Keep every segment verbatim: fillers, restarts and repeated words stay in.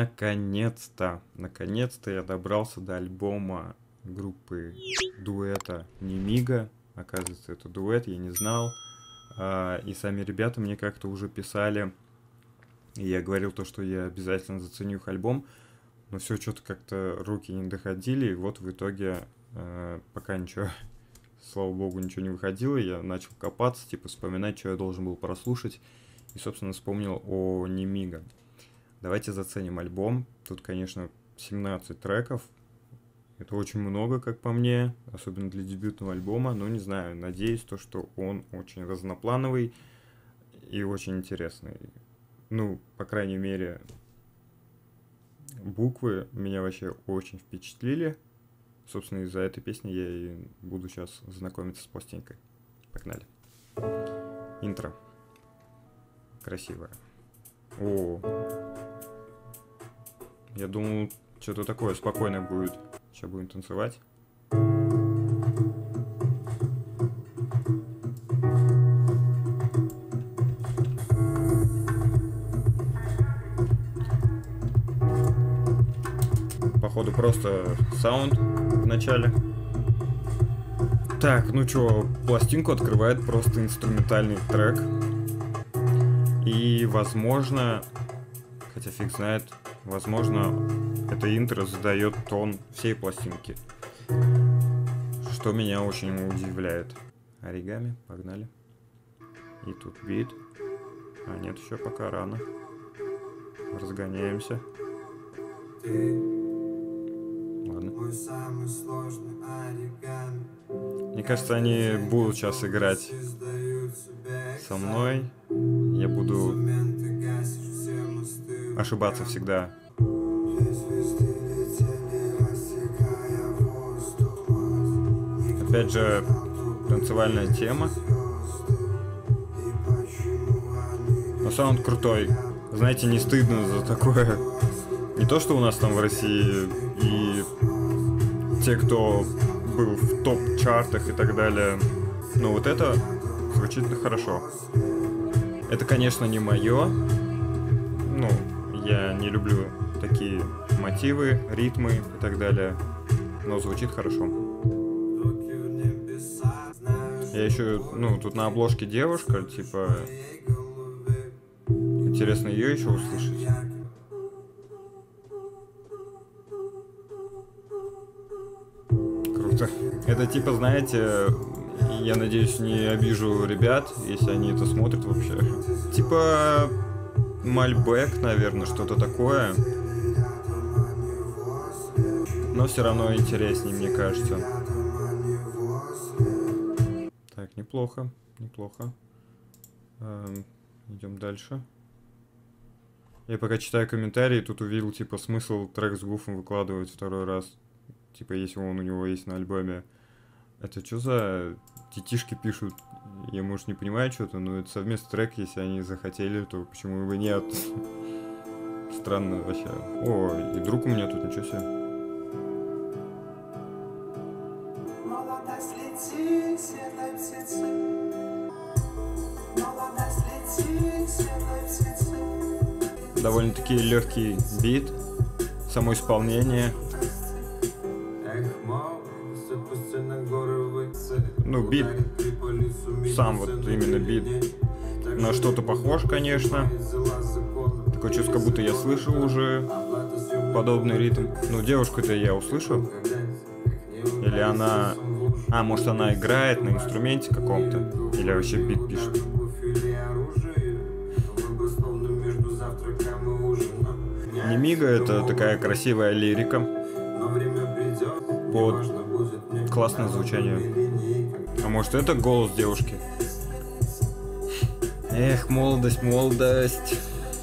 Наконец-то, наконец-то я добрался до альбома группы дуэта Немига. Оказывается, это дуэт, я не знал. А, и сами ребята мне как-то уже писали. И я говорил то, что я обязательно заценю их альбом. Но все что-то как-то руки не доходили. И вот в итоге, э, пока ничего, слава богу, ничего не выходило, я начал копаться, типа вспоминать, что я должен был прослушать. И, собственно, вспомнил о Немига. Давайте заценим альбом. Тут, конечно, семнадцать треков. Это очень много, как по мне, особенно для дебютного альбома. Но не знаю, надеюсь, то, что он очень разноплановый и очень интересный. Ну, по крайней мере, буквы меня вообще очень впечатлили. Собственно, из-за этой песни я и буду сейчас знакомиться с пластинкой. Погнали. Интро. Красивое. О, я думал, что-то такое спокойное будет. Сейчас будем танцевать. Походу просто саунд в начале. Так, ну чё, пластинку открывает просто инструментальный трек. И, возможно, хотя фиг знает, возможно, это интро задает тон всей пластинки. Что меня очень удивляет. Оригами, погнали. И тут бит. А нет, еще пока рано. Разгоняемся. Ладно. Мне кажется, они будут сейчас играть со мной. Я буду ошибаться всегда. Опять же, танцевальная тема. Но саунд крутой. Знаете, не стыдно за такое. Не то, что у нас там в России и те, кто был в топ-чартах и так далее. Но вот это звучит хорошо. Это, конечно, не мое. Ну, я не люблю такие мотивы, ритмы и так далее. Но звучит хорошо. Я еще, ну, тут на обложке девушка, типа, интересно ее еще услышать. Круто. Это типа, знаете, я надеюсь, не обижу ребят, если они это смотрят вообще. Типа Мальбэк, наверное, что-то такое. Но все равно интереснее, мне кажется. Так, неплохо, неплохо. Эм, идем дальше. Я пока читаю комментарии, тут увидел, типа, смысл трек с Гуфом выкладывать второй раз. Типа, если он у него есть на альбоме. Это что за детишки пишут? Я, может, не понимаю что-то, но это совместный трек, если они захотели, то почему бы нет? Странно вообще. О, и друг у меня тут, ничего себе. Довольно-таки легкий бит, само исполнение. Ну, бит, сам вот именно бит, на что-то похож, конечно. Такое чувство, как будто я слышал уже подобный ритм. Ну, девушку-то я услышал. Или она... А, может, она играет на инструменте каком-то. Или вообще бит пишет. Немига — это такая красивая лирика под классное звучание. А может, это голос девушки? Эх, молодость, молодость.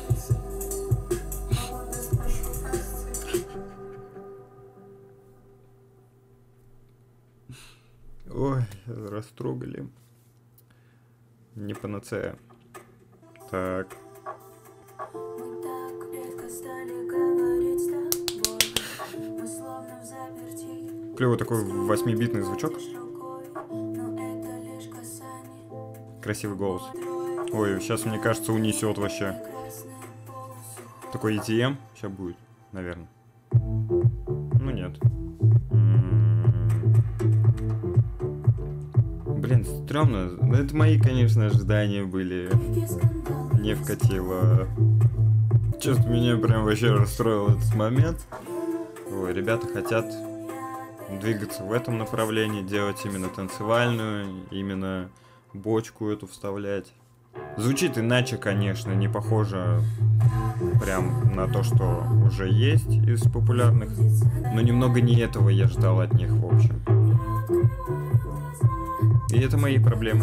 Ой, растрогали. Не панацея. Так. Клевый такой восьмибитный звучок. Красивый голос. Ой, сейчас, мне кажется, унесет вообще. Такой и ти эм сейчас будет. наверное. Ну нет. М-м-м. Блин, стрёмно. Ну, это мои, конечно, ожидания были. Не вкатило. Честно, меня прям вообще расстроил этот момент. Ой, ребята хотят двигаться в этом направлении, делать именно танцевальную, именно бочку эту вставлять. Звучит иначе, конечно, не похоже прям на то, что уже есть из популярных, но немного не этого я ждал от них, в общем. И это мои проблемы.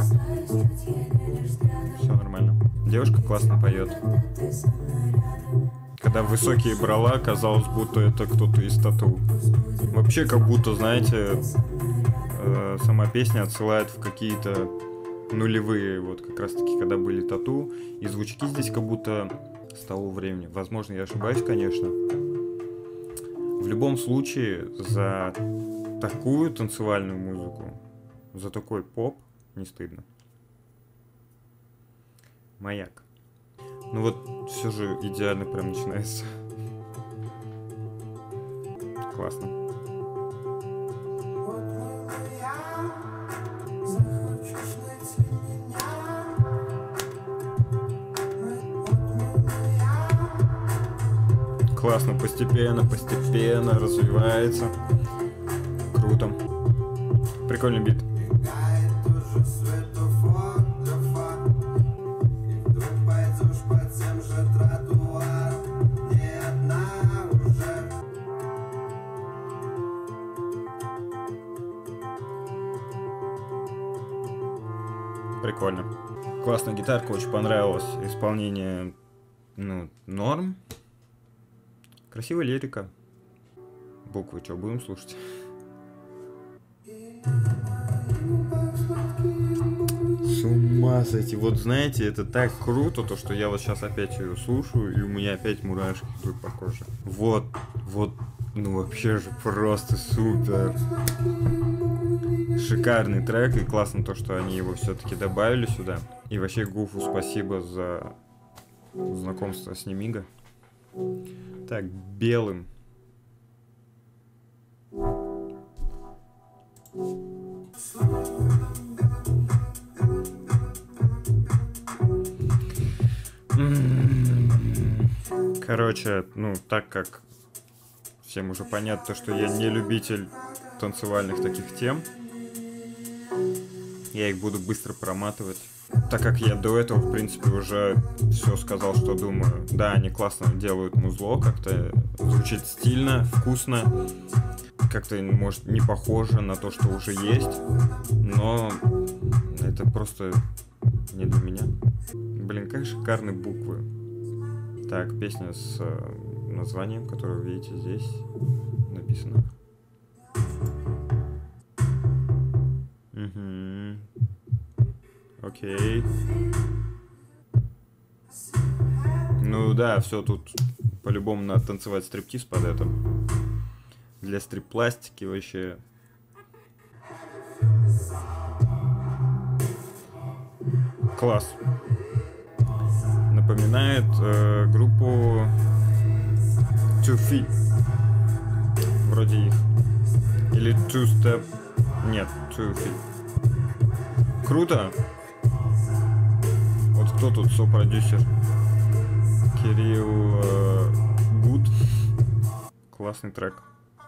Все нормально. Девушка классно поет. Когда высокие брала, казалось, будто это кто-то из Тату. Вообще, как будто, знаете, э, сама песня отсылает в какие-то нулевые, вот как раз таки, когда были Тату. И звучки здесь как будто с того времени. Возможно, я ошибаюсь, конечно. В любом случае, за такую танцевальную музыку, за такой поп не стыдно. Маяк. Ну вот, все же идеально прям начинается. Классно. Классно, постепенно, постепенно развивается. Круто. Прикольный бит. Прикольно. Классная гитарка, очень понравилось. Исполнение, ну, норм. Красивая лирика. Буквы, что, будем слушать? С ума сойти. Вот знаете, это так круто, то что я вот сейчас опять ее слушаю, и у меня опять мурашки идут по коже. Вот, вот, ну вообще же просто супер. Шикарный трек, и классно то, что они его все-таки добавили сюда. И вообще Гуфу спасибо за знакомство с Немига. Так, белым. Короче, ну, так как всем уже понятно, что я не любитель танцевальных таких тем, я их буду быстро проматывать. Так как я до этого, в принципе, уже все сказал, что думаю. Да, они классно делают музло, как-то звучит стильно, вкусно. Как-то, может, не похоже на то, что уже есть. Но это просто не для меня. Блин, как шикарные буквы. Так, песня с названием, которое вы видите здесь написано. Угу. Окей. Ну да, все тут по-любому надо танцевать стриптиз под это. Для стрип-пластики вообще. Класс. Напоминает э, группу Two Feet. Вроде их. Или Two Step. Нет, Two Feet. Круто. Вот кто тут сопродюсер? Кирилл э, Гуд. Классный трек.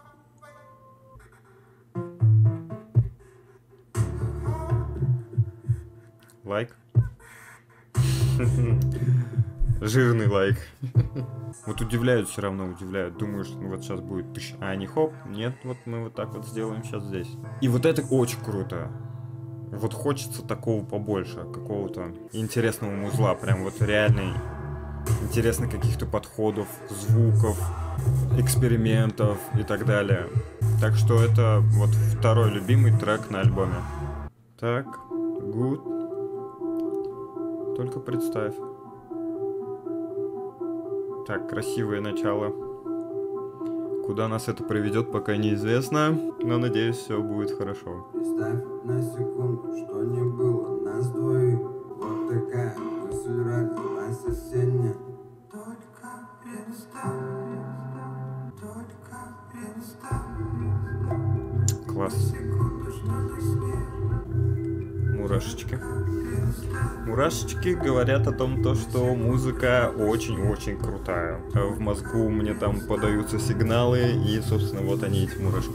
Лайк. Жирный лайк. Вот удивляют, все равно удивляют. Думаешь, ну вот сейчас будет тысяч, а они хоп, нет, вот мы вот так вот сделаем сейчас здесь. И вот это очень круто. Вот хочется такого побольше, какого-то интересного музла, прям вот реальный, интересных каких-то подходов, звуков, экспериментов и так далее. Так что это вот второй любимый трек на альбоме. Так, good. Только представь. Так, красивое начало. Куда нас это приведет, пока неизвестно, но надеюсь, все будет хорошо. Представь на секунду, что не было нас двоих. Вот такая мысль родилась осенняя. Только представь, Класс. Мурашечки. Мурашечки говорят о том, то, что музыка очень-очень крутая. В мозгу мне там подаются сигналы, и, собственно, вот они, эти мурашки.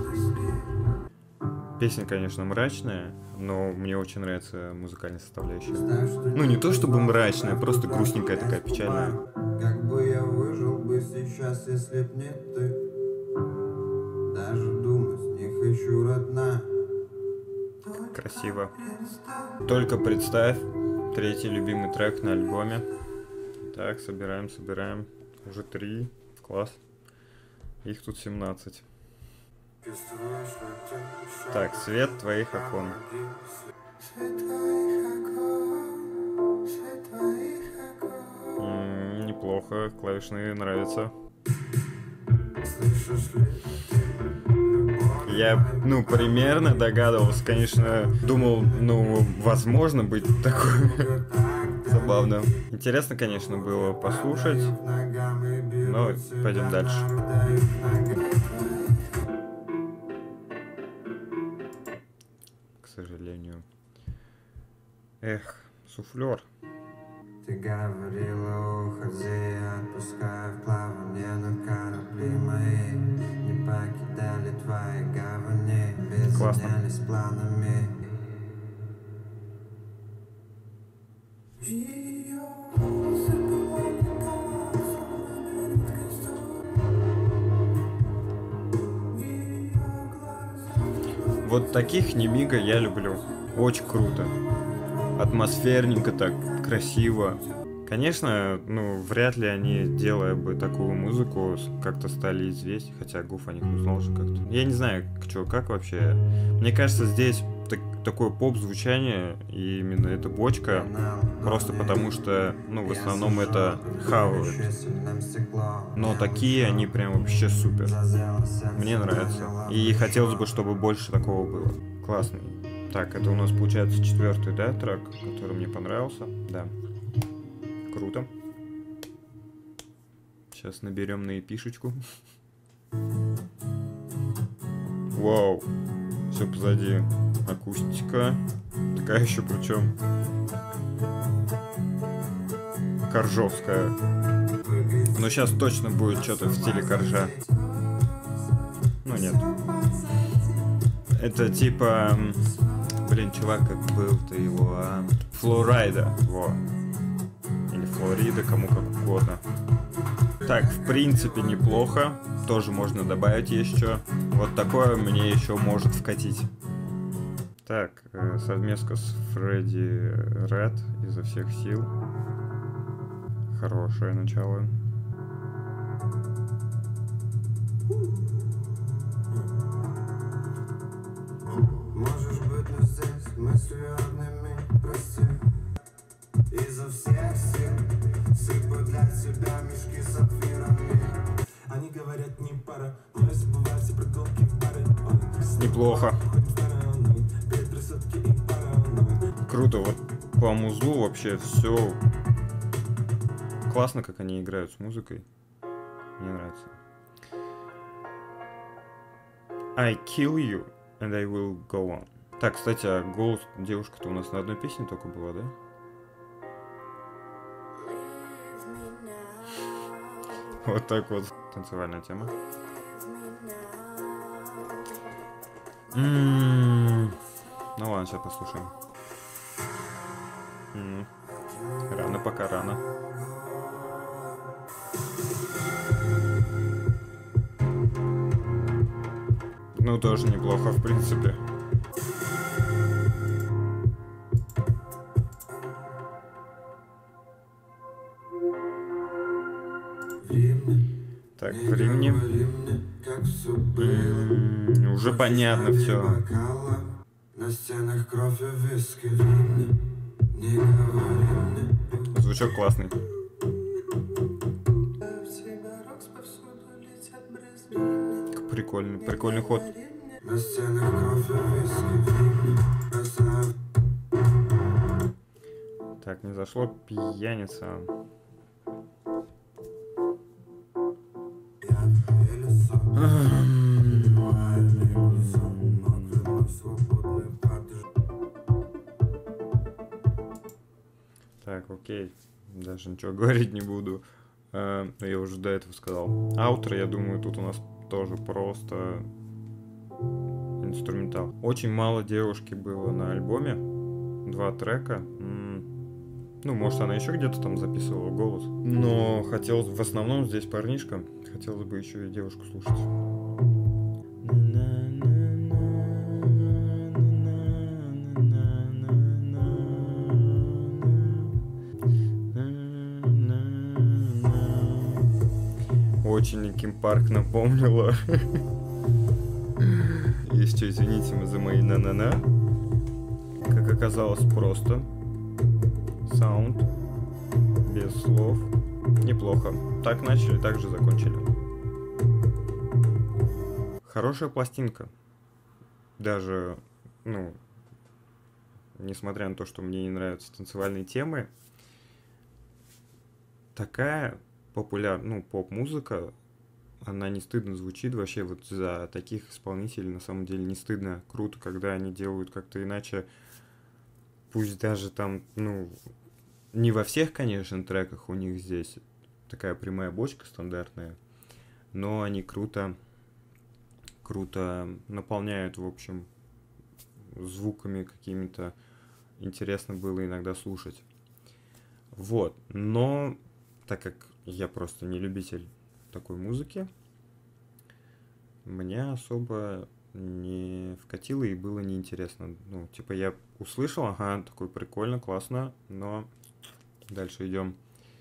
Песня, конечно, мрачная, но мне очень нравится музыкальная составляющая. Ну, не то чтобы мрачная, просто грустненькая такая, печальная. Как бы я выжил бы сейчас, если б не ты. Даже думать не хочу, родная. Красиво. Только представь, третий любимый трек на альбоме. Так, собираем, собираем. Уже три. Класс. Их тут семнадцать. Так, свет твоих окон. М-м, неплохо, клавишные нравятся. Я, ну, примерно догадывался, конечно, думал, ну, возможно быть такой. Забавно. Интересно, конечно, было послушать, но пойдем дальше. К сожалению. Эх, суфлер. Ты говорила, уходи, отпускай в плавание, но корабли мои не покидали твои гавани, безменялись планами. Вот таких Немига я люблю. Очень круто. Атмосферненько так, красиво. Конечно, ну, вряд ли они, делая бы такую музыку, как-то стали известны, хотя Гуф о них узнал же как-то. Я не знаю, что, как вообще. Мне кажется, здесь так, такое поп-звучание, и именно эта бочка, просто потому что, ну, в основном это хавают. Но такие они прям вообще супер. Мне нравится. И хотелось бы, чтобы больше такого было. Классный. Так, это у нас получается четвертый, да, трек, который мне понравился. Да. Круто. Сейчас наберем на эпишечку. Вау. Все позади. Акустика. Такая еще причем. Коржовская. Но сейчас точно будет что-то в стиле коржа. Ну нет. Это типа... Блин, чувак, как был-то его, а? Флорайда, во. Или Флорида, кому как угодно. Так, в принципе, неплохо. Тоже можно добавить еще. Вот такое мне еще может вкатить. Так, э, совместка с Фредди Ред изо всех сил. Хорошее начало. Можешь быть, но здесь мыслью одними, прости. Изо всех сил сыпу для тебя мешки с сапфирами. Они говорят, не пара, но я забываю все прогулки в баре. Неплохо. Круто, вот по музлу вообще все классно, как они играют с музыкой. Мне нравится. I kill you and I will go on. Так, кстати, а голос девушка-то у нас на одной песне только была, да? Вот так вот. Танцевальная тема. М-м-м. Ну ладно, сейчас послушаем. М-м. Рано, пока рано. Ну, тоже неплохо, в принципе. Так, времени. М-м, уже понятно все. На стенах кровь и виски. Не говори мне. Звучок классный. Прикольный, прикольный ход. На стенах кровь и виски. Так, не зашло пьяница. Я в лесу. Так, окей. Даже ничего говорить не буду. Uh, я уже до этого сказал. Аутро, я думаю, тут у нас тоже просто инструментал. Очень мало девушки было на альбоме. Два трека. М-м. Ну, может, она еще где-то там записывала голос. Но хотелось в основном здесь парнишка. Хотелось бы еще и девушку слушать. Очень Линкин Парк напомнила. Еще извините мы за мои на-на-на. Как оказалось, просто. Саунд. Без слов. Неплохо. Так начали, так же закончили. Хорошая пластинка. Даже, ну, несмотря на то, что мне не нравятся танцевальные темы, такая популярная, ну, поп-музыка, она не стыдно звучит. Вообще вот за таких исполнителей на самом деле не стыдно. Круто, когда они делают как-то иначе. Пусть даже там, ну, не во всех, конечно, треках у них здесь такая прямая бочка стандартная, но они круто, круто наполняют, в общем, звуками какими-то. Интересно было иногда слушать. Вот, но так как я просто не любитель такой музыки, мне особо не вкатило и было неинтересно. Ну, типа я услышал, ага, такой прикольно, классно, но дальше идем.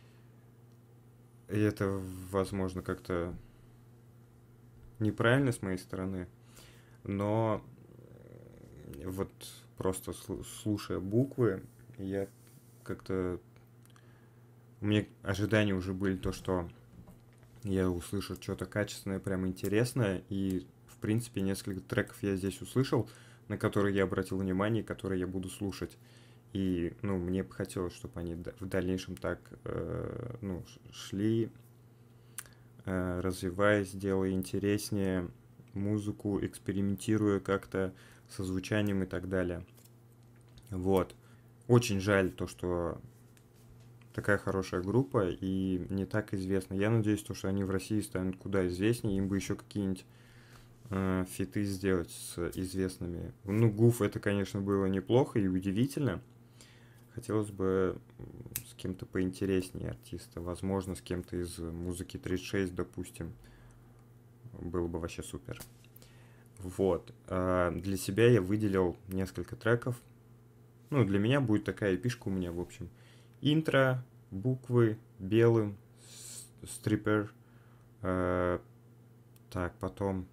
И это, возможно, как-то неправильно с моей стороны, но вот просто слушая буквы, я как-то... У меня ожидания уже были то, что я услышу что-то качественное, прям интересное, и, в принципе, несколько треков я здесь услышал, на которые я обратил внимание, которые я буду слушать. И, ну, мне бы хотелось, чтобы они в дальнейшем так, э, ну, шли, э, развиваясь, делая интереснее музыку, экспериментируя как-то со звучанием и так далее. Вот. Очень жаль то, что такая хорошая группа и не так известна. Я надеюсь, то, что они в России станут куда известнее, им бы еще какие-нибудь э, фиты сделать с известными. Ну, Гуф это, конечно, было неплохо и удивительно. Хотелось бы с кем-то поинтереснее артиста. Возможно, с кем-то из музыки тридцать шесть, допустим. Было бы вообще супер. Вот. А для себя я выделил несколько треков. Ну, для меня будет такая эпишка у меня, в общем. Интро, буквы, белым, стрипер. Э, так, потом...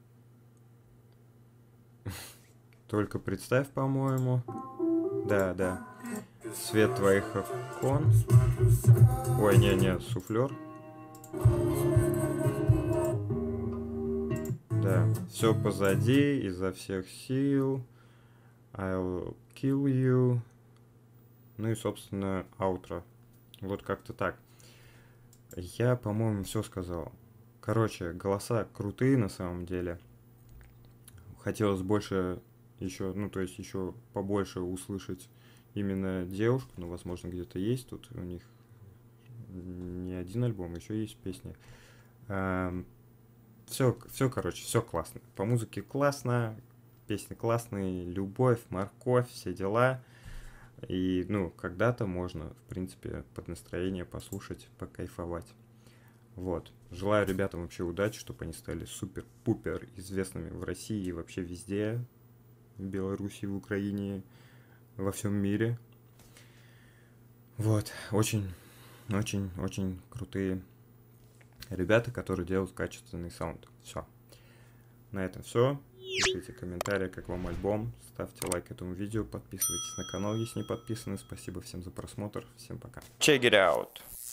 Только представь, по-моему. Да, да. Свет твоих окон. Ой, не-не, суфлер. Да, все позади, изо всех сил. I'll kill you. Ну и, собственно, аутро. Вот как-то так. Я, по-моему, все сказал. Короче, голоса крутые на самом деле. Хотелось больше еще, ну, то есть еще побольше услышать именно девушку. Ну, возможно, где-то есть тут у них не один альбом, еще есть песни. Все, все, короче, все классно. По музыке классно, песни классные, любовь, морковь, все дела. И, ну, когда-то можно, в принципе, под настроение послушать, покайфовать. Вот. Желаю ребятам вообще удачи, чтобы они стали супер-пупер известными в России и вообще везде. В Беларуси, в Украине, во всем мире. Вот. Очень, очень, очень крутые ребята, которые делают качественный саунд. Все. На этом все. Пишите комментарии, как вам альбом. Ставьте лайк этому видео. Подписывайтесь на канал, если не подписаны. Спасибо всем за просмотр. Всем пока. Check it out.